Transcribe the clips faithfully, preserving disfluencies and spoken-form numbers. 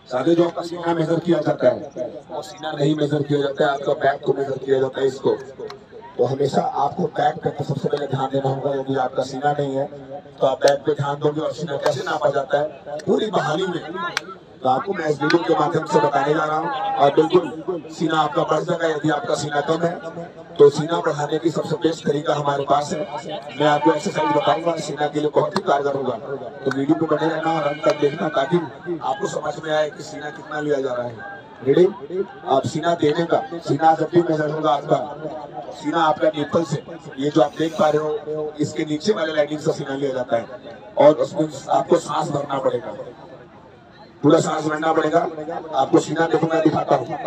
साथ ही जो आपका सीना मेजर किया जाता है वो सीना नहीं मेजर किया जाता है, आपका बैक को मेजर किया जाता है इसको। तो हमेशा आपको बैक पे सबसे पहले ध्यान देना होगा। यदि आपका सीना नहीं है तो आप बैक पे ध्यान दोगे। और सीना कैसे नापा जाता है पूरी बहाली में, तो आपको मैं इस वीडियो के माध्यम से बताने जा रहा हूँ। और बिल्कुल सीना आपका बढ़ जाएगा। यदि आपका सीना कम है तो सीना बढ़ाने की सबसे बेस्ट तरीका हमारे पास है। मैं आपको एक्सरसाइज बताऊंगा, सीना के लिए बहुत ही कारगर होगा। तो वीडियो को बने रहना और अंत तक देखना ताकि आपको समझ में आए कि सीना कितना लिया जा रहा है। रेडी? आप सीना देने का, सीना जब भी मेजर होगा आपका, सीना आपका निप्पल से, ये जो आप देख पा रहे हो इसके नीचे वाले लाइनिंग से सीना लिया जाता है। और उसमें आपको सांस भरना पड़ेगा, पूरा सांस भरना पड़ेगा। आपको सीना देखो, मैं दिखाता हूँ।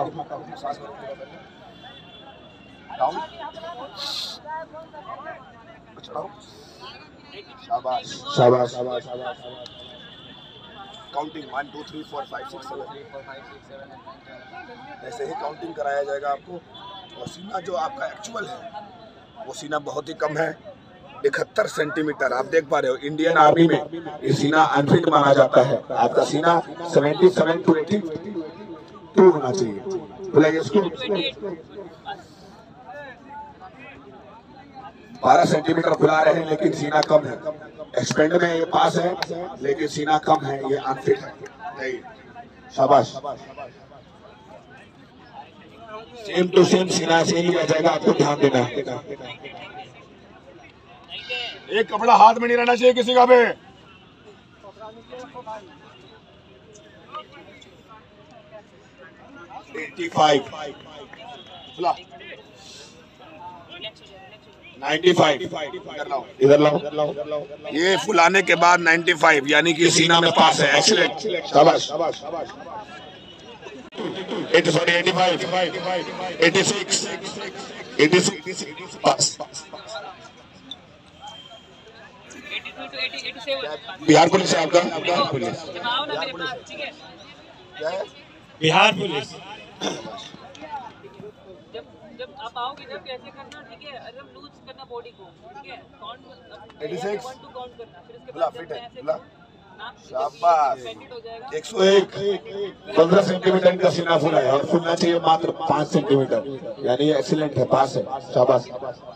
शाबाश शाबाश शाबाश शाबाश। Counting one two three four five six seven, ऐसे ही काउंटिंग कराया जाएगा आपको। और सीना जो आपका एक्चुअल है वो सीना बहुत ही कम है, इकहत्तर सेंटीमीटर। आप देख पा रहे हो इंडियन आर्मी में ये सीना अनफिट माना जाता है। आपका सीना सतहत्तर टू बयासी होना चाहिए। बुलाइए इसको। बारह सेंटीमीटर खुला रहे हैं लेकिन सीना कम है। एक्सपेंड में ये पास है लेकिन सीना कम है, ये अनफिट है। नहीं, शाबाश। सेम टू सेम सीना से ही लिया जाएगा, आपको ध्यान देना है। एक कपड़ा हाथ में नहीं रहना चाहिए किसी का भी। पचासी, पचानवे, इधर लाओ इधर लाओ। ये फुलाने के बाद पचानवे यानी कि सीना में पास है। एक्सीलेंट, शाबाश। Eighty sorry eighty five, eighty six, eighty six, pass. Bihar police है आपका? Bihar police, Bihar police. जब जब आप आओगे ना कैसे करना, ठीक है? एकदम लूज करना बॉडी को, ठीक है? काउंट छियासी, वन टू काउंट करना, फिर उसके बाद फिट है, ऐसे शाबाश। एक सौ एक, पंद्रह सेंटीमीटर का सीना फुला है और फुलना चाहिए मात्र पाँच सेंटीमीटर, यानी एक्सीलेंट है, पास है, शाबाश।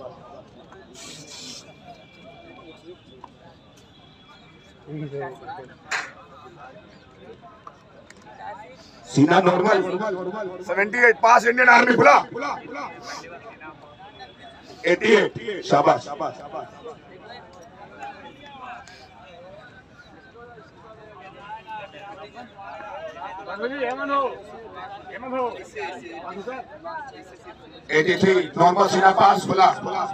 सीना नॉर्मल अठहत्तर, पास इंडियन आर्मी खुला। अठासी, शाबाश। तिरासी, नॉर्मल सीना पास खुला।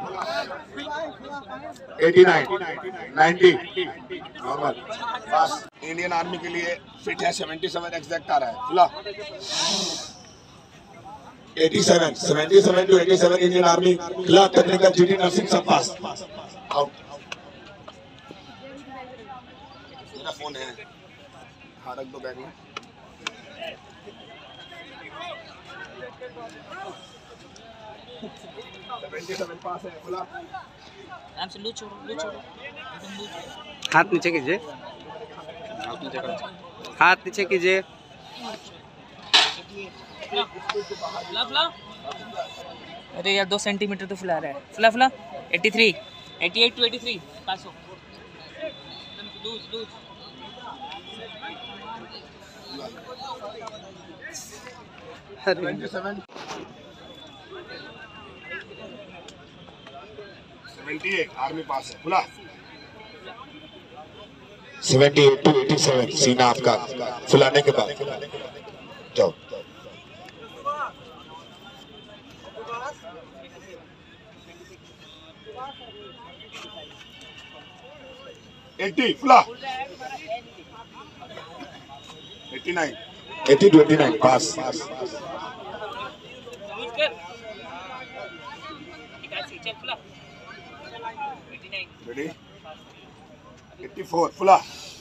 नवासी, नब्बे, नॉर्मल पास। इंडियन आर्मी के लिए फिट है, सतहत्तर एग्जैक्ट आ रहा है, खुला। सत्तासी, सतहत्तर टू सत्तासी इंडियन आर्मी खुला। टेक्निकल जीडी नर्सिंग सब पास। आउट। मेरा फोन है, हाँ रख दो बैग में। सतहत्तर पास है, खुला। आराम से लूज छोड़ो, लूज छोड़ो, एकदम लूज। हाथ नीचे कीजिए, हाथ नीचे कीजिए। अरे यार दो सेंटीमीटर तो फुला रहा है। फुला फुला। तिरासी, अट्ठासी टू तिरासी, पास हो। Loose loose. सत्तासी, अठहत्तर आर्मी पास है, खुला। अठहत्तर टू सत्तासी सीना आपका फुलाने के बाद जाओ। अस्सी फुला। नवासी, अस्सी टू नवासी पास। रेडी? चौरासी फुला।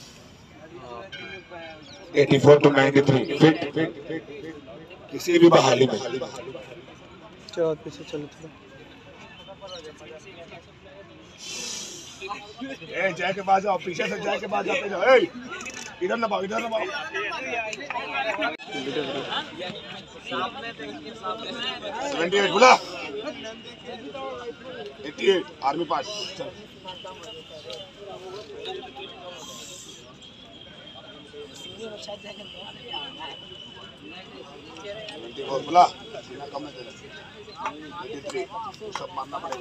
चौरासी टू तिरानवे फिट, किसी भी बहाली में। चलो पीछे चलो थोड़ा। ए जय के बाद जाओ, पीछे से जय के बाद जाते जाओ। ए इधर दबाओ, इधर दबाओ। सेवेंटी एट बोला, एट्टी एट आर्मी पास। चल सेवेंटी फोर बोला, सीना कम है तेरा। एट्टी थ्री सब मानना पड़ेगा।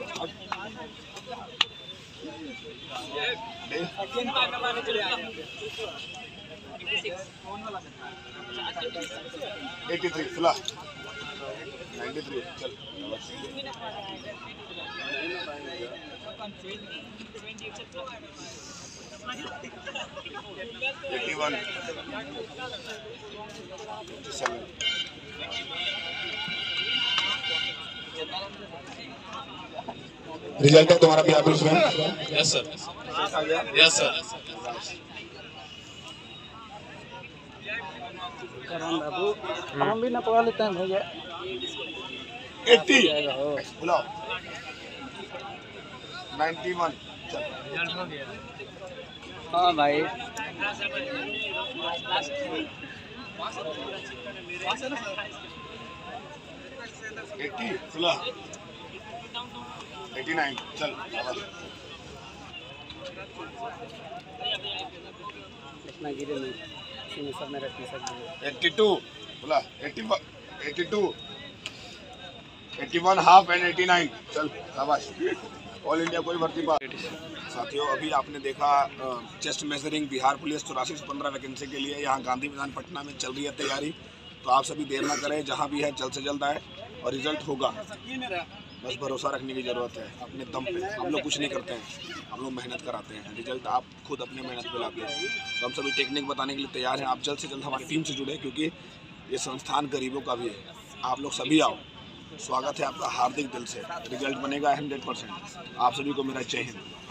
एट्टी थ्री फुला, नाइन्टी थ्री चल। Eighty one, eighty seven, result है तुम्हारा भी आप इसमें? Yes sir, yes sir. बाबू हम भी ना पकड़ लेते हैं भैया। एट्टी बुलाओ, नाइन्टी वन चल। हाँ भाई एट्टी बुला, एट्टी नाइन चल। इतना गिरे नहीं, इन सब में रखने सकते। एट्टी टू बोला, eighty eighty two, eighty one half and eighty nine चल। शाबाश। ऑल इंडिया कोई भर्ती पास। साथियों अभी आपने देखा चेस्ट मेजरिंग बिहार पुलिस चौरासी से पंद्रह वैकेंसी के लिए यहाँ गांधी मैदान पटना में चल रही है तैयारी। तो आप सभी देर ना करें, जहाँ भी है जल्द से जल्द आए और रिजल्ट होगा। बस भरोसा रखने की ज़रूरत है अपने दम पे। हम लोग कुछ नहीं करते हैं, हम लोग मेहनत कराते हैं। रिजल्ट आप खुद अपने मेहनत पे लाते हैं। तो हम सभी टेक्निक बताने के लिए तैयार हैं। आप जल्द से जल्द हमारी टीम से जुड़े, क्योंकि ये संस्थान गरीबों का भी है। आप लोग सभी आओ, स्वागत है आपका हार्दिक दिल से। रिजल्ट बनेगा हंड्रेड परसेंट। आप सभी को मेरा जय हिंद।